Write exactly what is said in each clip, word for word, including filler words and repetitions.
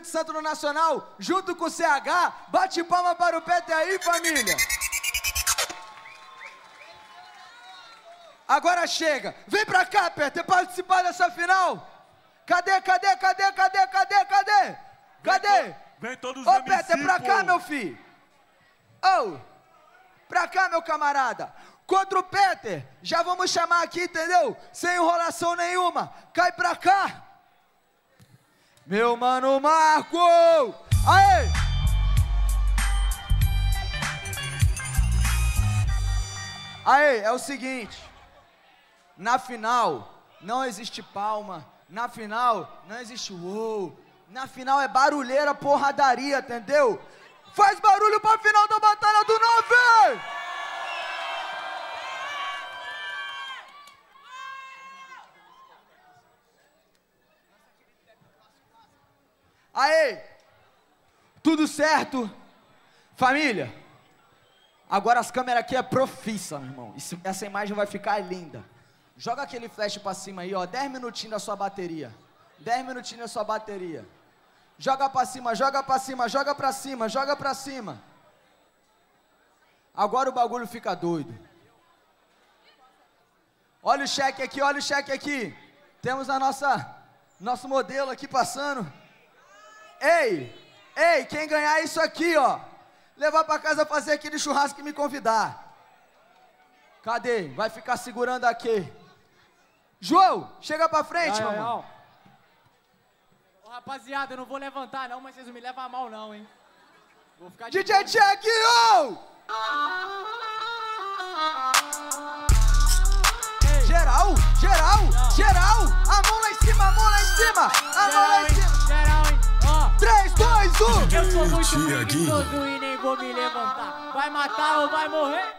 Espírito Santo no Nacional, junto com o C H. Bate palma para o Peter aí, família. Agora chega. Vem pra cá, Peter, participar dessa final. Cadê, cadê, cadê, cadê, cadê, cadê? Cadê? Vem todos os Ô, M C, Peter, pra cá, pô. meu filho. Ô, pra cá, meu camarada. Contra o Peter, já vamos chamar aqui, entendeu? Sem enrolação nenhuma. Cai pra cá. Meu mano Marco! Aê! Aê, é o seguinte. Na final, não existe palma. Na final, não existe uou. Na final é barulheira, porradaria, entendeu? Faz barulho pra final da Batalha do Nove! Aê! Tudo certo? Família, agora as câmeras aqui é profissa, meu irmão. Isso, essa imagem vai ficar linda. Joga aquele flash pra cima aí, ó. dez minutinhos da sua bateria. dez minutinhos da sua bateria. Joga pra cima, joga pra cima, joga pra cima, joga pra cima. Agora o bagulho fica doido. Olha o cheque aqui, olha o cheque aqui. Temos a nossa, nosso modelo aqui passando. Ei, ei, quem ganhar isso aqui, ó, levar pra casa fazer aquele churrasco e me convidar. Cadê? Vai ficar segurando aqui. João, chega pra frente, Ai, mamãe. Ô, rapaziada, eu não vou levantar não, mas vocês não me levam a mal não, hein. Vou ficar de D J Check, ô! Geral, geral, geral. A mão lá em cima, a mão lá em cima. A mão lá em cima. Geral, hein. Ó. três, dois, um. Eu sou muito preguiçoso e nem vou me levantar. Vai matar ou vai morrer?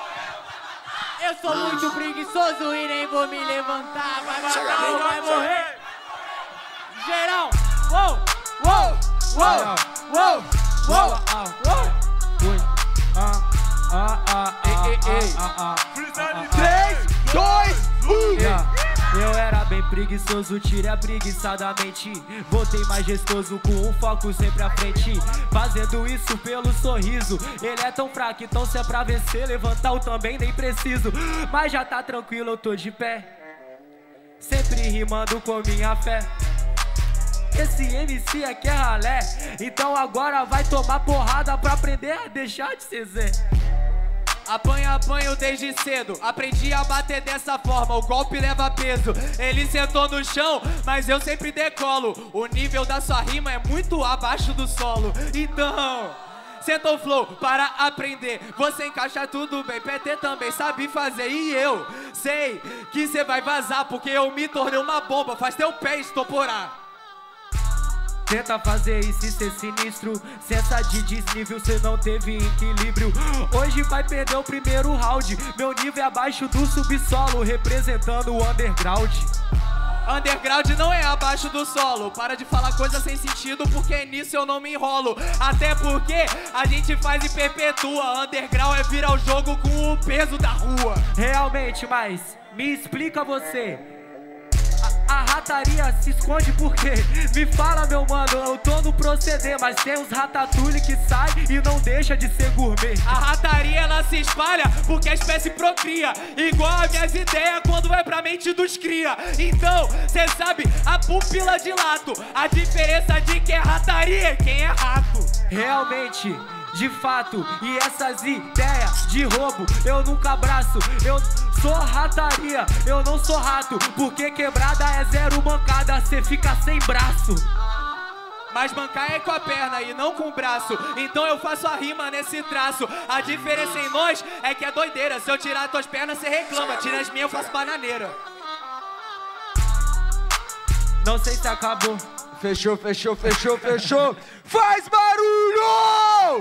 Eu sou muito preguiçoso e nem vou me levantar. Vai matar ou vai morrer? Geral! Uou! Uou! Uou! Uou! Uou! Uou! Ah, ah, ah, ei, ei, ei. três, dois, um. Eu era bem preguiçoso, tirei preguiçadamente. Voltei majestoso com um foco sempre à frente. Fazendo isso pelo sorriso. Ele é tão fraco, então se é pra vencer, levantar eu também nem preciso. Mas já tá tranquilo, eu tô de pé. Sempre rimando com minha fé. Esse M C aqui é ralé. Então agora vai tomar porrada pra aprender a deixar de ser Zé. Apanha, apanho desde cedo. Aprendi a bater dessa forma, o golpe leva peso. Ele sentou no chão, mas eu sempre decolo. O nível da sua rima é muito abaixo do solo. Então, senta o flow para aprender. Você encaixa tudo bem, P T também sabe fazer. E eu sei que cê vai vazar, porque eu me tornei uma bomba. Faz teu pé estoporar. Tenta fazer isso e ser sinistro. Sensa de desnível, cê não teve equilíbrio. Hoje vai perder o primeiro round. Meu nível é abaixo do subsolo, representando o underground. Underground não é abaixo do solo. Para de falar coisa sem sentido, porque nisso eu não me enrolo. Até porque a gente faz e perpetua. Underground é virar o jogo com o peso da rua. Realmente, mas me explica você. A rataria se esconde porque me fala, meu mano, eu tô no proceder, mas tem uns ratatouille que sai e não deixa de ser gourmet. A rataria ela se espalha porque a espécie procria, igual as minhas ideias quando é pra mente dos cria. Então, cê sabe, a pupila dilata a diferença de quem é rataria e quem é rato. Realmente, de fato, e essas ideias de roubo eu nunca abraço. Eu sou rataria, eu não sou rato, porque quebrada é zero mancada, cê fica sem braço. Mas mancar é com a perna e não com o braço. Então eu faço a rima nesse traço. A diferença em nós é que é doideira. Se eu tirar tuas pernas, cê reclama. Tira as minhas, eu faço bananeira. Não sei se acabou. Fechou, fechou, fechou, fechou. Faz barulho!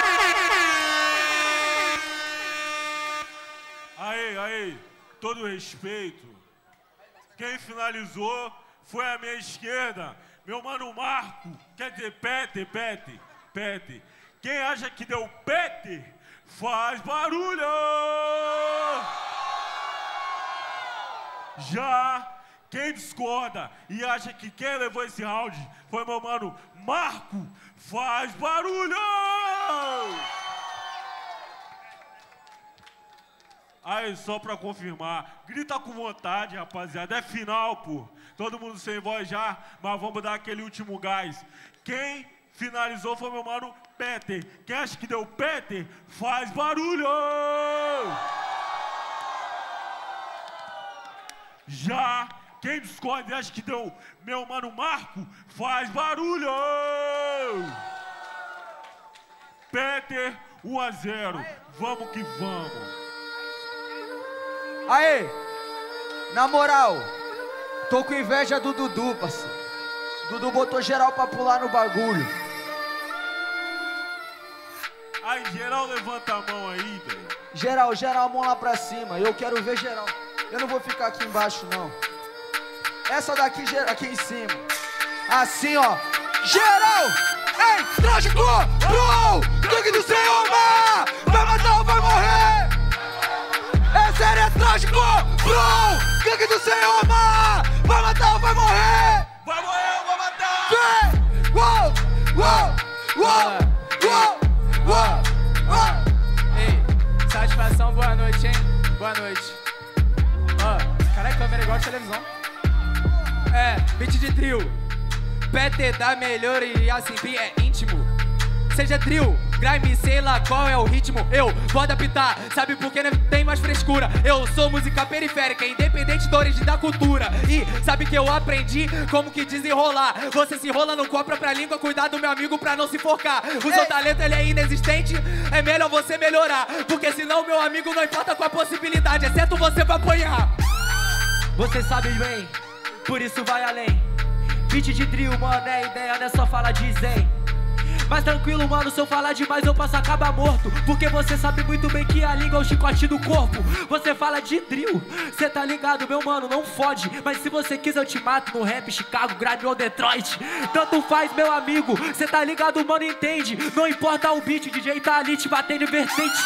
Aí, aí, todo respeito. Quem finalizou foi a minha esquerda, meu mano Marco. Quer dizer, Pete, Pete, Pete. Quem acha que deu Pete, faz barulho! Já quem discorda e acha que quem levou esse round foi meu mano Marco, faz barulho! Aí, só pra confirmar, grita com vontade, rapaziada, é final, pô. Todo mundo sem voz já, mas vamos dar aquele último gás. Quem finalizou foi meu mano Peter. Quem acha que deu Peter, faz barulho! Já quem discorda e acha que deu meu mano Marco, faz barulho! Peter, um a zero. Vamos que vamos. Aê, na moral, tô com inveja do Dudu, parceiro. Dudu botou geral pra pular no bagulho. Aí, geral, levanta a mão aí, velho. Geral, geral, a mão lá pra cima. Eu quero ver geral. Eu não vou ficar aqui embaixo, não. Essa daqui, geral, aqui em cima. Assim, ó. Geral! Ei, trágico! Pro! Gangue do Senhor, Mar! Vai matar ou vai morrer? É sério, é trágico! Pro! Gangue do Senhor, Mar! Vai matar ou vai morrer? Vai morrer ou vai matar? Vem! Uou! Uou! Uou! Uou! Uou! Uou! Ei, satisfação, boa noite, hein? Boa noite. Ó, caralho, câmera igual de televisão. É, beat de trio. P T da melhor e assim, é íntimo. Seja trio, grime, sei lá qual é o ritmo. Eu vou adaptar, sabe por que não tem mais frescura. Eu sou música periférica, independente da origem da cultura. E sabe que eu aprendi como que desenrolar. Você se enrola no com a própria língua, cuidado meu amigo pra não se focar. O seu talento ele é inexistente, é melhor você melhorar. Porque senão meu amigo não importa com a possibilidade, é certo você vai apanhar. Você sabe bem, por isso vai além. Beat de trio, mano, é ideia, não é só falar de zen. Mas tranquilo, mano, se eu falar demais eu posso acabar morto. Porque você sabe muito bem que a língua é o chicote do corpo. Você fala de drill, cê tá ligado, meu mano, não fode. Mas se você quiser eu te mato no rap, Chicago, grime ou Detroit. Tanto faz, meu amigo, cê tá ligado, mano, entende. Não importa o beat, o D J tá ali te batendo em vertente.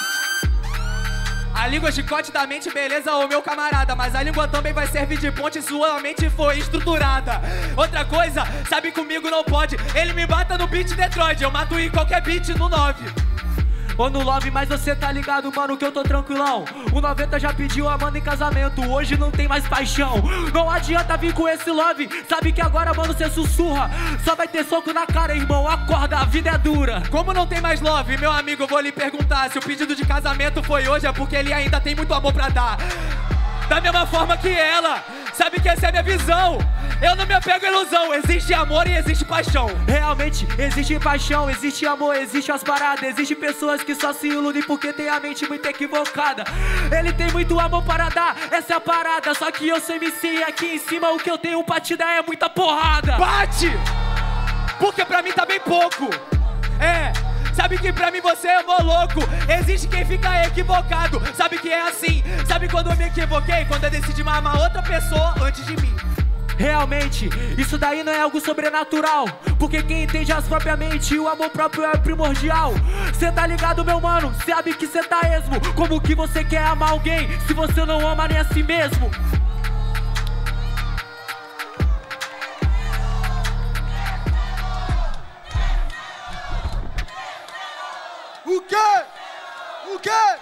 A língua é chicote da mente, beleza, ô meu camarada. Mas a língua também vai servir de ponte, sua mente foi estruturada. Outra coisa, sabe comigo não pode. Ele me mata no beat Detroit, eu mato em qualquer beat no nove. Ou no love, mas você tá ligado, mano, que eu tô tranquilão. O noventa já pediu a mano em casamento, hoje não tem mais paixão. Não adianta vir com esse love, sabe que agora, mano, cê sussurra. Só vai ter soco na cara, irmão, acorda, a vida é dura. Como não tem mais love, meu amigo, eu vou lhe perguntar. Se o pedido de casamento foi hoje, é porque ele ainda tem muito amor pra dar. Da mesma forma que ela, sabe que essa é a minha visão. Eu não me apego à ilusão, existe amor e existe paixão. Realmente, existe paixão, existe amor, existe as paradas. Existe pessoas que só se iludem porque tem a mente muito equivocada. Ele tem muito amor para dar, essa é a parada. Só que eu sou M C e aqui em cima o que eu tenho pra te dar é muita porrada. Bate! Porque pra mim tá bem pouco. É, sabe que pra mim você é mó louco. Existe quem fica equivocado, sabe que é assim. Sabe quando eu me equivoquei? Quando eu decidi mamar outra pessoa antes de mim. Realmente, isso daí não é algo sobrenatural. Porque quem entende as próprias mentes, o amor próprio é primordial. Cê tá ligado, meu mano, sabe que cê tá esmo. Como que você quer amar alguém se você não ama nem a si mesmo? O quê? O quê?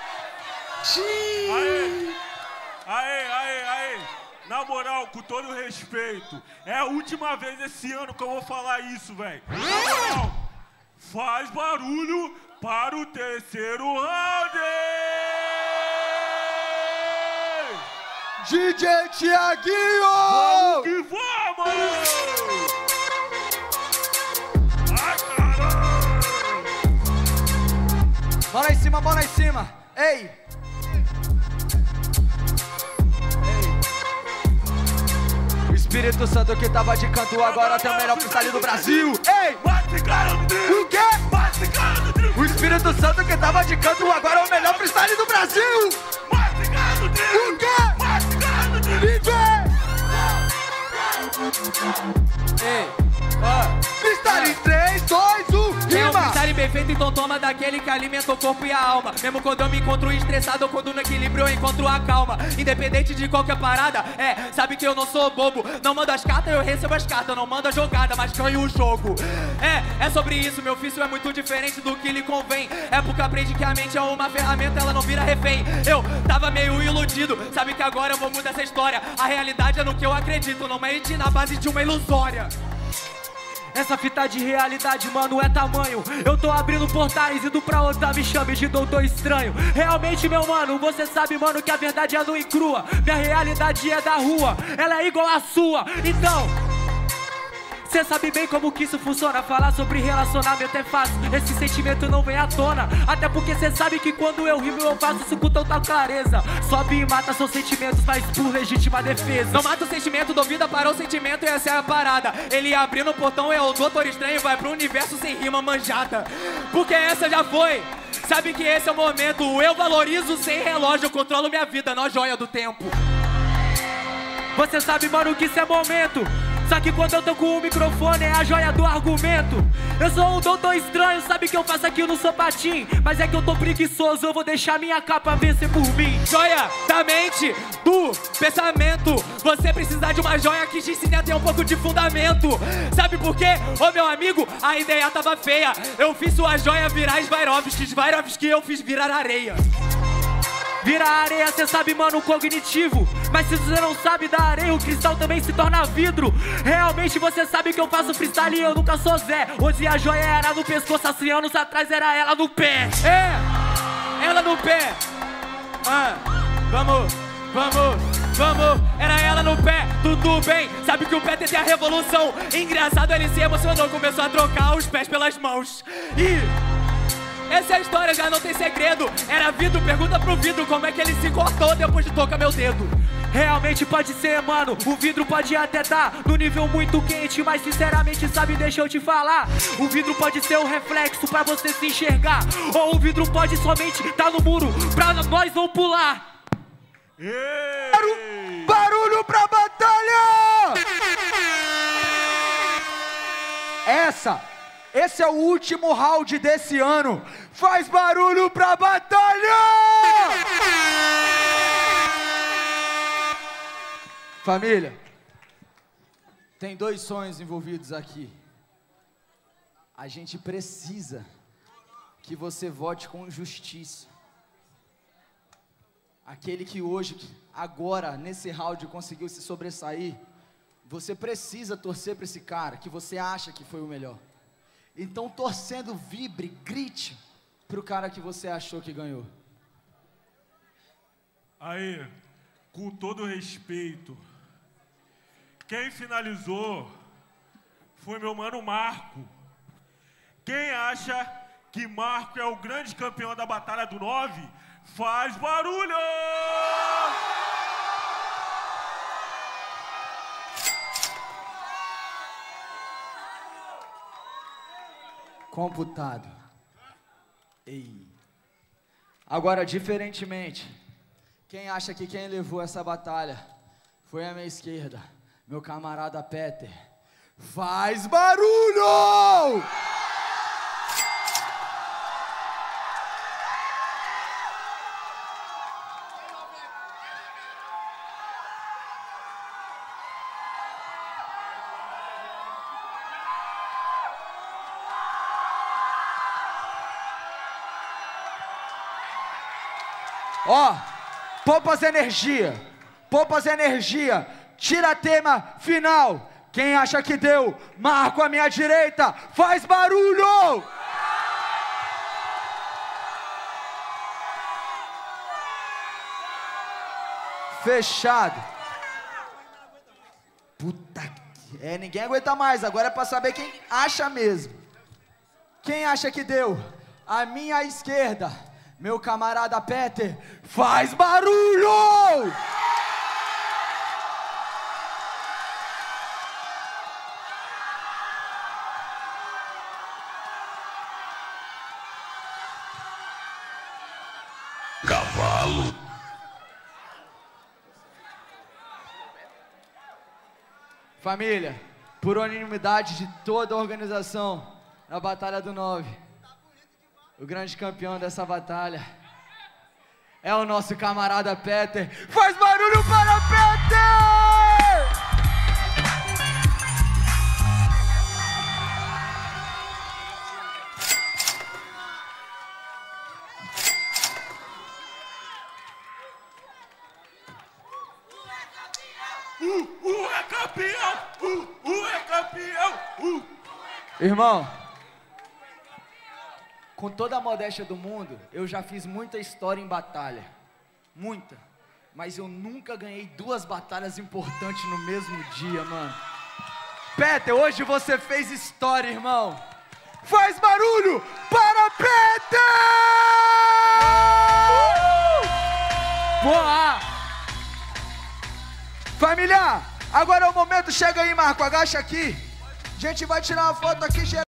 Aê, aê, aê, aê. Na moral, com todo respeito, é a última vez esse ano que eu vou falar isso, velho. Na moral, faz barulho para o terceiro round! D J Tiaguinho! Vamos que vamos! Ai, caralho! Mão lá em cima, mão lá em cima! Ei! Espírito Santo que tava de canto agora tem o melhor freestyle do Brasil. Ei! O quê? O Espírito Santo que tava de canto agora é o melhor freestyle do Brasil. O quê? Ei, ó. Freestyle em três, dois, um, É um rima! freestyle bem feito muito, então toma daquele que alimenta o corpo e a alma. Mesmo quando eu me encontro estressado ou quando no equilíbrio eu encontro a calma. Independente de qualquer parada, é, sabe que eu não sou bobo. Não mando as cartas, eu recebo as cartas. Não mando a jogada, mas ganho o jogo. É, é sobre isso, meu ofício é muito diferente do que lhe convém. É porque aprendi que a mente é uma ferramenta, ela não vira refém. Eu tava meio iludido, sabe que agora eu vou mudar essa história. A realidade é no que eu acredito, não mente na base de uma ilusória. Essa fita de realidade, mano, é tamanho. Eu tô abrindo portais, indo pra outra, me chame de doutor estranho. Realmente, meu mano, você sabe, mano, que a verdade é nua e crua. Minha realidade é da rua, ela é igual à sua. Então, cê sabe bem como que isso funciona. Falar sobre relacionamento é fácil, esse sentimento não vem à tona. Até porque cê sabe que quando eu rimo eu faço isso com total clareza. Sobe e mata seus sentimentos, faz por legítima defesa. Não mata o sentimento, dou vida para o sentimento e essa é a parada. Ele abrindo o portão, é o doutor estranho, vai pro universo sem rima manjada. Porque essa já foi, sabe que esse é o momento. Eu valorizo sem relógio, eu controlo minha vida, não a joia do tempo. Você sabe, mano, que isso é momento. Só que quando eu tô com o microfone é a joia do argumento. Eu sou um doutor estranho, sabe que eu faço aqui no sapatinho. Mas é que eu tô preguiçoso, eu vou deixar minha capa vencer por mim. Joia da mente, do pensamento. Você precisa de uma joia que te ensine a ter um pouco de fundamento. Sabe por quê? Ô meu amigo, a ideia tava feia. Eu fiz sua joia virar Swarovski, Swarovski eu fiz virar areia. Vira areia, cê sabe, mano, cognitivo. Mas se você não sabe da areia, o cristal também se torna vidro. Realmente você sabe que eu faço freestyle e eu nunca sou Zé. Hoje a joia era no pescoço, há cem anos atrás era ela no pé. É, ela no pé. Ah, vamos, vamos, vamos. Era ela no pé, tudo bem. Sabe que o pé tem a revolução. Engraçado, ele se emocionou, começou a trocar os pés pelas mãos. E... essa é a história, já não tem segredo. Era vidro, pergunta pro vidro como é que ele se cortou depois de tocar meu dedo. Realmente pode ser, mano, o vidro pode até tá no nível muito quente, mas sinceramente, sabe, deixa eu te falar. O vidro pode ser um reflexo pra você se enxergar, ou o vidro pode somente tá no muro pra nós não pular. Ei! Barulho pra batalha! Essa, esse é o último round desse ano. Faz barulho pra batalha! Família, tem dois sonhos envolvidos aqui. A gente precisa que você vote com justiça. Aquele que hoje, agora, nesse round conseguiu se sobressair, você precisa torcer para esse cara que você acha que foi o melhor. Então, torcendo, vibre, grite pro cara que você achou que ganhou. Aí, com todo respeito, quem finalizou foi meu mano Marco. Quem acha que Marco é o grande campeão da Batalha do nove, faz barulho! Computado. Ei. Agora, diferentemente, quem acha que quem levou essa batalha foi a minha esquerda, meu camarada Peter, faz barulho! Ó, poupa as energia, poupa as energia, tira tema final. Quem acha que deu, Marco à minha direita, faz barulho! Fechado. Puta que... É, ninguém aguenta mais, agora é pra saber quem acha mesmo. Quem acha que deu? A minha esquerda, meu camarada Peter, faz barulho! Cavalo. Família, por unanimidade de toda a organização, na Batalha do nove, O grande campeão dessa batalha é o nosso camarada Peter. Faz barulho para Peter! Uh, uh, é campeão! Uh, uh, é campeão! Uh. Irmão, com toda a modéstia do mundo, eu já fiz muita história em batalha. Muita. Mas eu nunca ganhei duas batalhas importantes no mesmo dia, mano. Peter, hoje você fez história, irmão. Faz barulho para Peter! Uh! Boa! Família, agora é o momento, chega aí, Marco, agacha aqui. A gente vai tirar uma foto aqui,